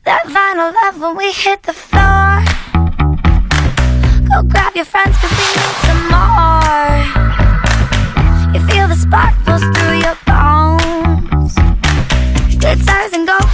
that vinyl love when we hit the floor. Go grab your friends cause we need some more. You feel the spark pulse through your bones. Good times and go